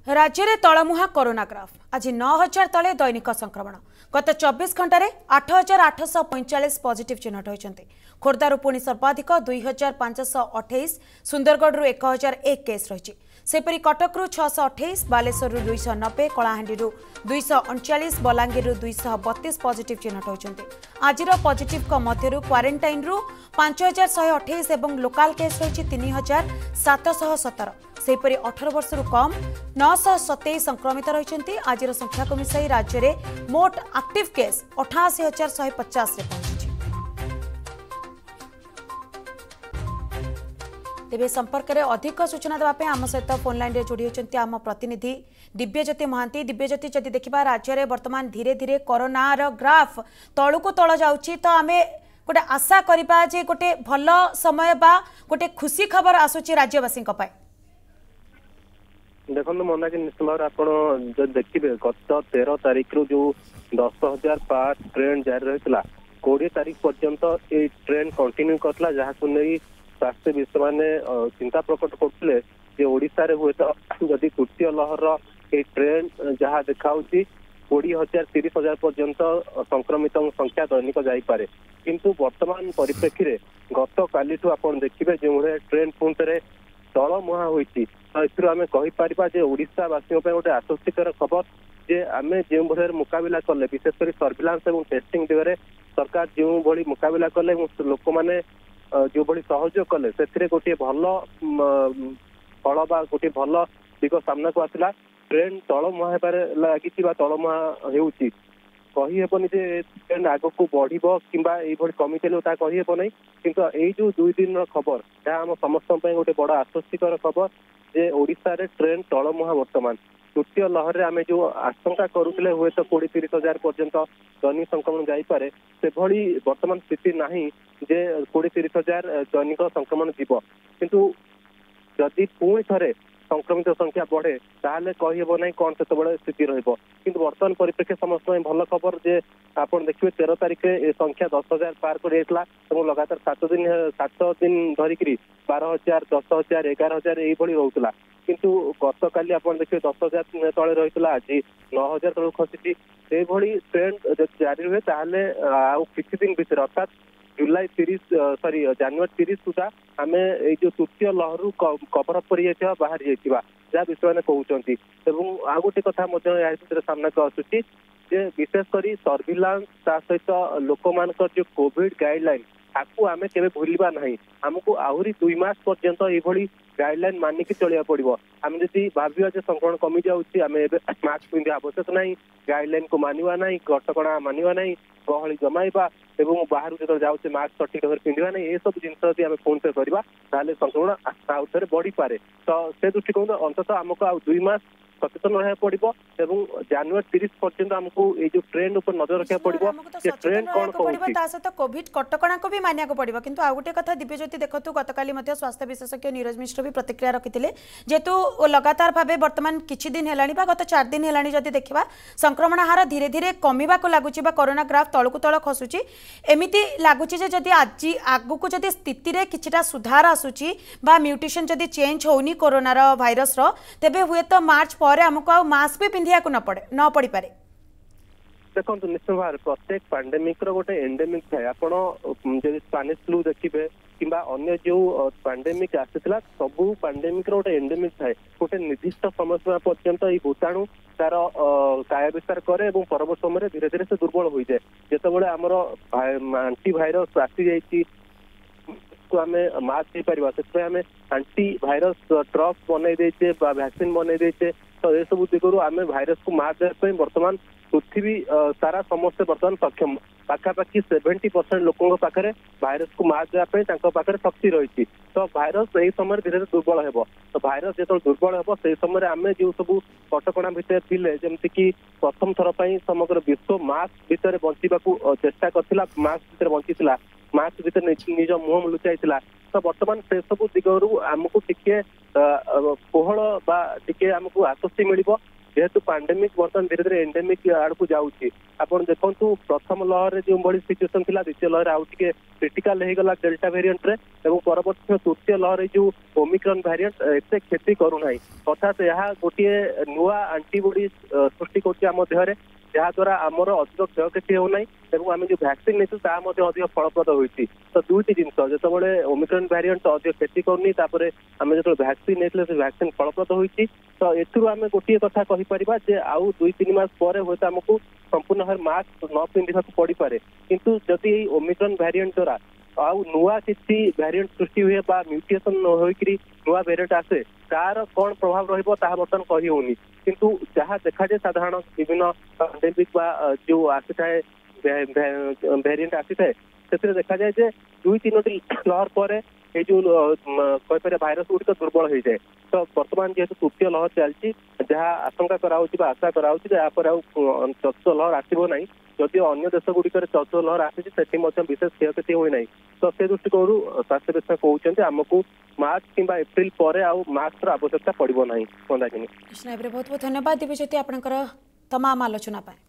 राज्य में तलमुहा corona graph आज 9000 तले दैनिक संक्रमण गत 24 घंटे 8845 पॉजिटिव चिन्हट होती। खोर्धारू पुणी सर्वाधिक 2528, सुंदरगढ़ 1001 केस रही। सेपरी कटकू 628, बालेश्वर 290, कलाहांडी 239, बलांगीर 232 पॉजिटिव चिन्हट होती। आज पॉजिटिव मध्य क्वारंटाइन 5128 और लोकाल केस रही 3717। सेपरी 18 वर्ष कम 927 संक्रमित रही। आज संख्या को मिसाई राज्य में मोट एक्टिव केस 88,150 पहुंची। तेरे संपर्क में अधिक सूचना देवाई आम सहित फोन लाइन रे जोड़ी होती आम प्रतिनिधि दिव्यज्योति महांती। दिव्यज्योति, जदि देखा राज्य में बर्तमान धीरे धीरे कोरोनार ग्राफ तलू तल जाऊँगी तो आम गोटे आशा करवा जे गोटे भल समय बा गोटे खुशी खबर आसूची राज्यवासी देखो मना कि निश्चित भाव आप देखिए गत 13 तारीख रु जो 10,000 पार ट्रेन जारी रही 20 तारीख पर्यंत ये ट्रेन कंटिन्यू करता जहाँ को नहीं स्वास्थ्य विषय मैंने चिंता प्रकट करते ओडिशा रे हुए तो जदि तृतीय लहर ये ट्रेन जहाँ देखा 20,000 30,000 पर्यंत संक्रमित संख्या दैनिक जापे किंतु वर्तमान परिप्रेक्षी में गत काली आप देखिए जो ट्रेन पुणी थे तलमुहा होती तो एम कहीपर ओडावासी गोटे आश्वस्तिकर खबर जे आम जो भाई मुकाबला कले विशेषकर सर्विलांस और टेस्टिंग दिगरे सरकार जो भाई मुकाबला कले लोक मैंने जो भाई सहयोग कले से गोटे भल फल बा गोटे भल दिग सामना को आसला। ट्रेन तलमुहा लगी तलमुहा होती कहीहेबनी जे ट्रेन आग को बढ़ कि कमी चलो कहीहेब ना किंतु यही जो 2 दिन खबर यहाँ आम समस्त गोटे बड़ आश्वस्तिकर खबर जे ओडिशा रे ट्रेन तलमुहा वर्तमान तृतीय लहर आम जो आशंका करुले हुए तो 20-30,000 पर्यंत दैनिक संक्रमण जापे से भली वर्तमान स्थिति नहीं जे 20-30,000 दैनिक संक्रमण जीव किंतु जदि पुणी थे संक्रमित संख्या बढ़े ताहले कहीहेब ना कौन से स्थिति रहिंतु वर्तमान परिप्रेक्षी समस्त भल खबर जे आप देखिए 13 तारीख में संख्या 10,000 पार कर लगातार 7 दिन धरिक 12,000 10,000 11,000 यही रोला किंतु गत काली आप देखिए 10,000 तले रही आज 9,000 तक खसी से ट्रेंड जारी हुए ताहले किसी दिन भीतर अर्थात जुलाई 30 जानुआरी 30 सुधा आम जो तृतीय लहर कवर अप कर बाहर जाइए जहाँ विषय मैंने कहते आ गोटे कथा सामना को आसूची विशेषकर सर्विलांस सहित लोक मान जो कोविड गाइडलाइन आपको आम के भूलवा ना आमको आहरी 2 मास पर्यंत ये गाइडलाइन मानिक चलिया पड़ो आम जदि भाविया संक्रमण कमी जाऊँगी आम मास्क पिंधा आवश्यक ना गाइडलाइन को मानवा ना कटका मानवा ना गहली जमाइबा एवं बाहर जो जाऊे मास्क सठिक भाव पिंधा ना ये सब जिन फोन पे करवा संक्रमण आउ थे बढ़ी पारे तो से दृष्टिकोण अंततः आमको आ 2 मास सचेतन रहा पड़ो एवं जानुआरी 30 पर्यंत आमको ये जो ट्रेंड ऊपर नजर रखा पड़ो ट्रेंड कौन सहित कोविड कटका को भी मानिया पड़ो किंतु आ गोटे कथा दिव्यज्योति देखु गतकाली स्वास्थ्य विशेषज्ञ नीरज मिश्र भी प्रतिक्रिया रखी जेहेतु लगातार भाव बर्तमान किछि दिन है गत 4 दिन है जदि देखा संक्रमण हार धीरे धीरे कमिबा को लगुच कोरोना ग्राफ तलकू तल खसुची एमती लगुच जदि आज आगू जदि स्थिति रे किछिटा सुधार आसुची बा म्यूटेशन जदि चेंज होनी कोरोनार भाइरस तेबे हुए तो मार्च पर आमको मास्क भी पिंधिया को न पड़ी पारे। देखो निश्चित भाव प्रत्येक पैंडेमिक गोटे एंडेमिक थाए आपड़ स्पानिश फ्लू देखिए कि अन्य जो पैंडेमिक आसाला सबू पैंडेमिक गोटे एंडेमिक थाए गोटे निर्दिष्ट समय सीमा पर्यंत ये भूताणु तार काय विस्तार करे परवर्त समय धीरे धीरे से दुर्बल हो जाए जिते आमर आंटी भाइरस आसी जाइए आम मास्क दे पार से आम आंटी भाइरस ड्रग्स बनई देचे वैक्सीन बनई देचे तो ये सब दिगरू आम भाइरस को मार देवाई बर्तमान पृथ्वी सारा समस्ते बर्तमान सक्षम पाखापाखि 70% लोकों पाखे भाइरस को मार देवाई शक्ति रही तो भाइरस यही समय धीरे धीरे दुर्बल हो तो भाइरस जो दुर्बल हो से समय आम जो सब कटका भितर थे जमती कि प्रथम थर पर समग्र विश्व मास्क भितर बंचा चेष्टा करथिला मास्क भितर बंची मास्क भितर निज मुह लुचाई तो बर्तमान से सब दिगरू आमको टिके कोहल बा टिके आमको आश्वस्ति मिल जेहेतु पैंडेमिक बर्तमान धीरे धीरे एंडेमिक आड़ को जाऊँगी आपन देखु प्रथम लहर जो भाई सिचुएसन थी द्वितीय लहर आउ टे क्रिटिकाल हो गला डेल्टा वेरिएंट रे एवं परवर्ती तृतीय लहर जो ओमिक्रॉन वेरिएंट एते क्षति करूना अर्थात यह गोटे नुआ आंटीबॉडी सृष्टि कर देहरे जहाद्वारा आमर अधिक क्षयक्षति होना आम जो भैक्सीन नहीं अधिक फलप्रद होती तो दुईटी जिनस जो ओमिक्रॉन वेरिएंट अधिक क्षति करनी आम जो भैक्सीन नहीं भैक्सीन फलप्रद होती तो एम गोटे कथा कहीपर आउ 2-3 मास पर हूँ आमको संपूर्ण भाव मास्क न पिंधा पड़ पारे किंतु जदि ओमिक्रॉन वेरिएंट द्वारा आउ नुआ किसी वेरिएंट सृष्टि हुए म्यूटेशन होकर नुआ वेरिएंट आसे तार कौन प्रभाव रहा कही होनी किंतु जहाँ देखा जाए साधारण विभिन्न पैंडेमिक जो आसी थाए वेरिएंट आसी थाए से देखा जाए जे 2-3 लहर पर ये जो कहीपर भाइरस गुड़िक दुर्बल हो जाए तो बर्तमान जेहेतु तृतीय लहर चलती जहाँ आशंका कराऊँच आशा कराऊँच यापर चतुर्थ लहर आसो ना जदि अन्य देश गुड़िक चतुर्थ लहर आसी विशेष क्षयक्षति होना तो से दृष्टिकोण स्वास्थ्य विशेषज्ञ कहते आमको मार्च किंबा एप्रिल पर आउ मास्क आवश्यकता पड़ना मंदाकिनी। बहुत बहुत धन्यवाद दिव्यज्योति आपंकर तमाम आलोचना।